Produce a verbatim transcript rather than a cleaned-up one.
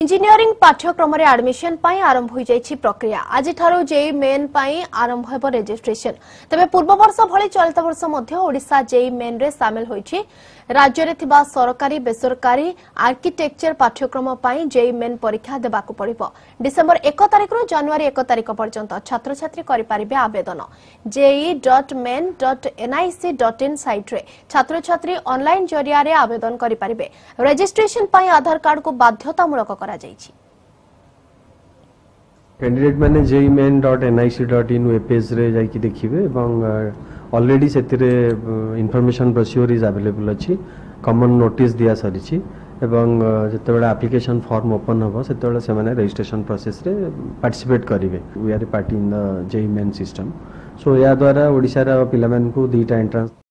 Engineering पाठ्यक्रम रे admission पाई आरंभ हो जाइछि प्रक्रिया। आज ठारो जेई मेन पाई आरंभ हेबो रजिस्ट्रेशन। तबे पूर्व वर्ष भली चलित वर्ष मध्य ओडिशा जेई मेन रे शामिल होइछि। राज्य रे थिबा सरकारी बेसरकारी आर्किटेक्चर पाठ्यक्रम पाई जेई मेन परीक्षा देबाकू पड़िबो। डिसेंबर एक तारिख रु जनवरी एक तारिख पर्यंत छात्र छात्री करि पारिबे आवेदन। JEE dot main dot N I C dot in site रे छात्र छात्री ऑनलाइन जरिया रे आवेदन करि पारिबे। रजिस्ट्रेशन पाई आधार कार्ड को बाध्यतामूलक करा जाइछि। कैंडिडेट माने JEE main dot N I C dot in web page रे जाई कि देखिबे एवं ऑलरेडी सेतिरे इंफॉर्मेशन ब्रोशर इज अवेलेबल अछि। कॉमन नोटिस दिया सरिछि एवं जते बेला एप्लीकेशन फॉर्म ओपन होबो सेते बेला से माने रजिस्ट्रेशन प्रोसेस रे पार्टिसिपेट करिवे। We are a party in the JEE main system. So या द्वारा ओडिसा रा पिला मन को दीटा एंट्रेंस